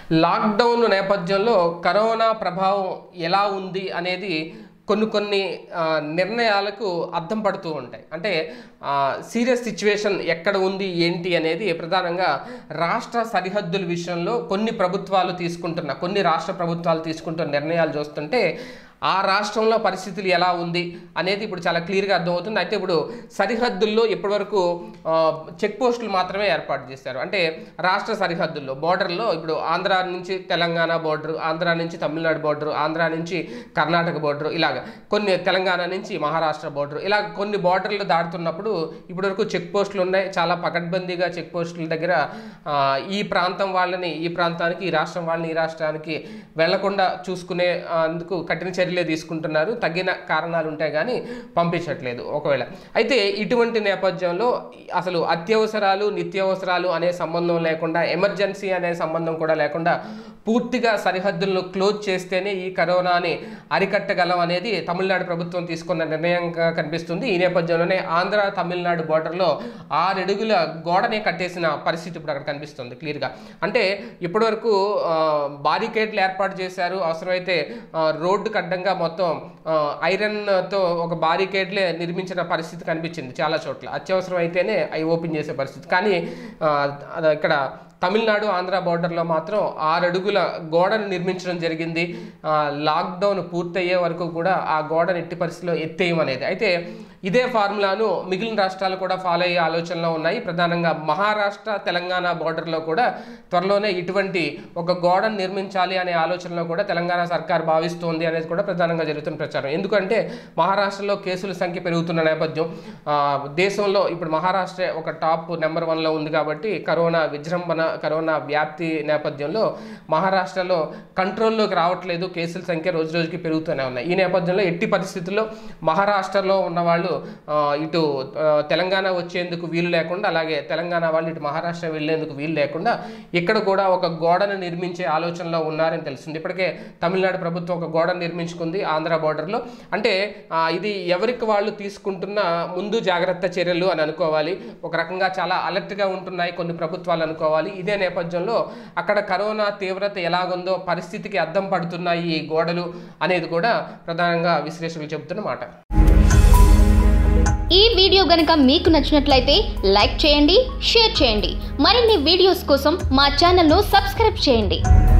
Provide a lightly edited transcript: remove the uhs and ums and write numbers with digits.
Lockdown నేపథ్యంలో corona ప్రభావం ఎలా ఉంది అనేది కొన్ని నిర్ణయాలకు అద్దం పడుతూ ఉంటాయి. అంటే సీరియస్ సిచ్యువేషన్ ఎక్కడ ఉంది ఏంటి అనేది ప్రధానంగా రాష్ట్ర సరిహద్దుల విషయంలో కొన్ని రాష్ట్ర ప్రభుత్వాలు తీసుకుంటున్న నిర్ణయాలు చూస్తుంటే ఆ రాష్ట్రంలో పరిస్థితులు ఎలా ఉంది అనేది ఇప్పుడు చాలా క్లియర్గా అర్థమవుతుంది. అయితే ఇప్పుడు సరిహద్దుల్లో ఇప్పటివరకు చెక్ పోస్టులు మాత్రమే ఏర్పాటు చేశారు. అంటే రాష్ట్ర సరిహద్దుల్లో బోర్డర్లో ఇప్పుడు ఆంధ్ర నుంచి తెలంగాణ బోర్డరు, ఆంధ్ర నుంచి తమిళనాడు బోర్డరు, ఆంధ్ర నుంచి కర్ణాటక బోర్డరు, ఇలాగ కొన్ని తెలంగాణ నుంచి మహారాష్ట్ర బోర్డరు, ఇలా కొన్ని బోర్డర్లు దాటుతున్నప్పుడు ఇప్పటివరకు చెక్ పోస్టులు ఉన్నాయి. చాలా పకడ్బందీగా చెక్ పోస్టుల దగ్గర ఈ ప్రాంతం వాళ్ళని ఈ ప్రాంతానికి, ఈ రాష్ట్రం వాళ్ళని ఈ రాష్ట్రానికి వెళ్లకుండా చూసుకునే అందుకు కఠిన చర్యలే తీసుకుంటున్నారు. తగిన కారణాలు ఉంటాయి కానీ పంపించట్లేదు ఒకవేళ. అయితే ఇటువంటి నేపథ్యంలో అసలు అత్యవసరాలు నిత్యావసరాలు అనే సంబంధం లేకుండా, ఎమర్జెన్సీ అనే సంబంధం కూడా లేకుండా పూర్తిగా సరిహద్దులను క్లోజ్ చేస్తేనే ఈ కరోనాని అరికట్టగలం అనేది తమిళనాడు ప్రభుత్వం తీసుకున్న నిర్ణయంగా కనిపిస్తుంది. ఈ నేపథ్యంలోనే ఆంధ్ర తమిళనాడు బోర్డర్లో 6 అడుగుల గోడనే కట్టేసిన పరిస్థితి ఇప్పుడు అక్కడ కనిపిస్తుంది క్లియర్గా. అంటే ఇప్పటివరకు బారికేడ్లు ఏర్పాటు చేశారు. అవసరమైతే రోడ్డుకు అడ్డంగా మొత్తం ఐరన్తో ఒక బారికేడ్లే నిర్మించిన పరిస్థితి కనిపించింది చాలా చోట్ల. అత్యవసరం అయితేనే అవి ఓపెన్ చేసే పరిస్థితి. కానీ ఇక్కడ తమిళనాడు ఆంధ్ర బోర్డర్లో మాత్రం 6 అడుగుల గోడను నిర్మించడం జరిగింది. లాక్డౌన్ పూర్తయ్యే వరకు కూడా ఆ గోడను ఎట్టి పరిస్థితిలో ఎత్తేయమనేది. అయితే ఇదే ఫార్ములాను మిగిలిన రాష్ట్రాలు కూడా ఫాలో అయ్యే ఆలోచనలో ఉన్నాయి. ప్రధానంగా మహారాష్ట్ర తెలంగాణ బోర్డర్లో కూడా త్వరలోనే ఇటువంటి ఒక గోడను నిర్మించాలి అనే ఆలోచనలో కూడా తెలంగాణ సర్కార్ భావిస్తోంది అనేది కూడా ప్రధానంగా జరుగుతున్న ప్రచారం. ఎందుకంటే మహారాష్ట్రలో కేసుల సంఖ్య పెరుగుతున్న నేపథ్యం, దేశంలో ఇప్పుడు మహారాష్ట్ర ఒక టాప్ నెంబర్ 1లో ఉంది కాబట్టి కరోనా విజృంభణ, కరోనా వ్యాప్తి నేపథ్యంలో మహారాష్ట్రలో కంట్రోల్లోకి రావట్లేదు. కేసుల సంఖ్య రోజు రోజుకి పెరుగుతూనే ఉన్నాయి. ఈ నేపథ్యంలో ఎట్టి పరిస్థితుల్లో మహారాష్ట్రలో ఉన్న వాళ్ళు ఇటు తెలంగాణ వచ్చేందుకు వీలు లేకుండా, అలాగే తెలంగాణ వాళ్ళు ఇటు మహారాష్ట్ర వెళ్లేందుకు వీలు లేకుండా ఇక్కడ కూడా ఒక గోడను నిర్మించే ఆలోచనలో ఉన్నారని తెలుస్తుంది. ఇప్పటికే తమిళనాడు ప్రభుత్వం ఒక గోడను నిర్మించుకుంది ఆంధ్ర బోర్డర్లో. అంటే ఇది ఎవరికి వాళ్ళు తీసుకుంటున్న ముందు జాగ్రత్త చర్యలు అని అనుకోవాలి. ఒక రకంగా చాలా అలర్ట్గా ఉంటున్నాయి కొన్ని ప్రభుత్వాలు అనుకోవాలి. ఇదే నేపథ్యంలో అక్కడ కరోనా తీవ్రత ఎలాగుందో పరిస్థితికి అద్దం పడుతున్నాయి ఈ గోడలు అనేది కూడా ప్రధానంగా విశ్లేషకులు చెబుతున్న మాట. ఈ వీడియో గనుక మీకు నచ్చినట్లయితే లైక్ చేయండి, షేర్ చేయండి. మరిన్ని వీడియోస్ కోసం మా ఛానల్ను సబ్స్క్రైబ్ చేయండి.